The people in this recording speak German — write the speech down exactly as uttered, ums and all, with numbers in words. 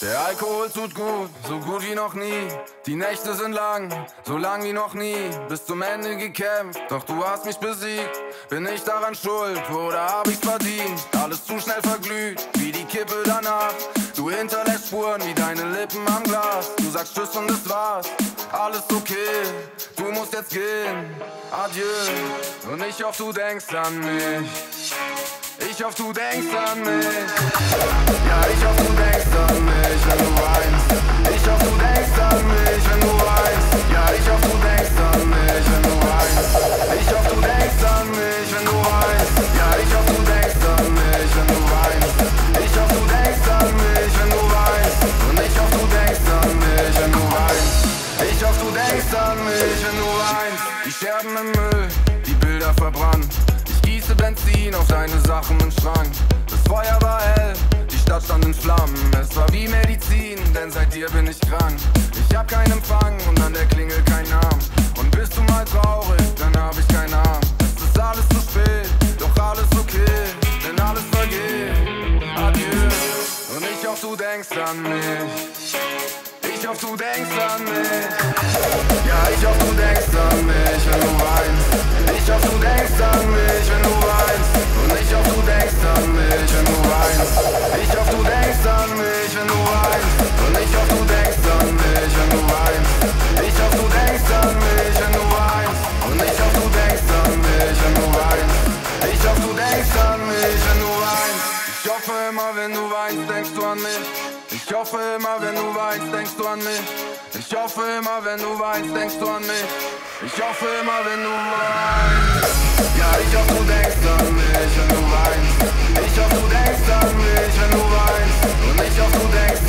Der Alkohol tut gut, so gut wie noch nie. Die Nächte sind lang, so lang wie noch nie. Bis zum Ende gekämpft, doch du hast mich besiegt. Bin ich daran schuld oder hab ich's verdient? Alles zu schnell verglüht, wie die Kippe danach. Du hinterlässt Spuren wie deine Lippen am Glas. Du sagst Tschüss und es war's, alles okay. Du musst jetzt gehen, adieu. Und ich hoffe, du denkst an mich. Ich hoffe, du denkst an mich. Ja, ich hoffe, du denkst an mich, wenn du weinst. Ich hoffe, du denkst an mich, wenn du weinst. Ja, ich hoffe, du denkst an mich, wenn du weinst. Ich hoffe, du denkst an mich, wenn du weinst. Ja, ich hoffe, du denkst an mich, wenn du weinst. Ich hoffe, du denkst an mich, wenn du weinst. Und ich hoffe, du denkst an mich, wenn du weinst. Ich hoffe, du denkst an mich, wenn du weinst. Die Scherben im Müll, die Bilder verbrannt. Gieße Benzin auf deine Sachen im Schrank. Das Feuer war hell, die Stadt stand in Flammen. Es war wie Medizin, denn seit dir bin ich krank. Ich hab keinen Empfang und an der Klingel kein Namen. Und bist du mal traurig, dann hab ich keinen Arm. Es ist alles zu spät, doch alles okay, denn alles vergeht. Adieu. Und ich hoffe, du denkst an mich. Ich hoffe, du denkst an mich. Ja, ich hoffe, du denkst an mich, wenn du weinst. Ich hoffe, du denkst an mich, wenn du weinst. Und ich hoffe, du denkst an mich, wenn du weinst. Ich hoffe, du denkst an mich, wenn du weinst. Und ich hoffe, du denkst an mich, wenn du weinst. Ich hoffe, du denkst an mich, wenn du weinst. Und ich hoffe, du denkst an mich, wenn du weinst. Ich hoffe, du denkst an mich, wenn du weinst. Ich hoffe immer, wenn du weinst, denkst du an mich. Ich hoffe immer, wenn du weinst, denkst du an mich. Ich hoffe immer, wenn du weinst, denkst du an mich. Ich hoffe immer, wenn du weinst. Ja, ich hoffe, du denkst an mich, wenn du weinst. Ich hoffe, du denkst an mich, wenn du weinst. Und ich hoffe, du denkst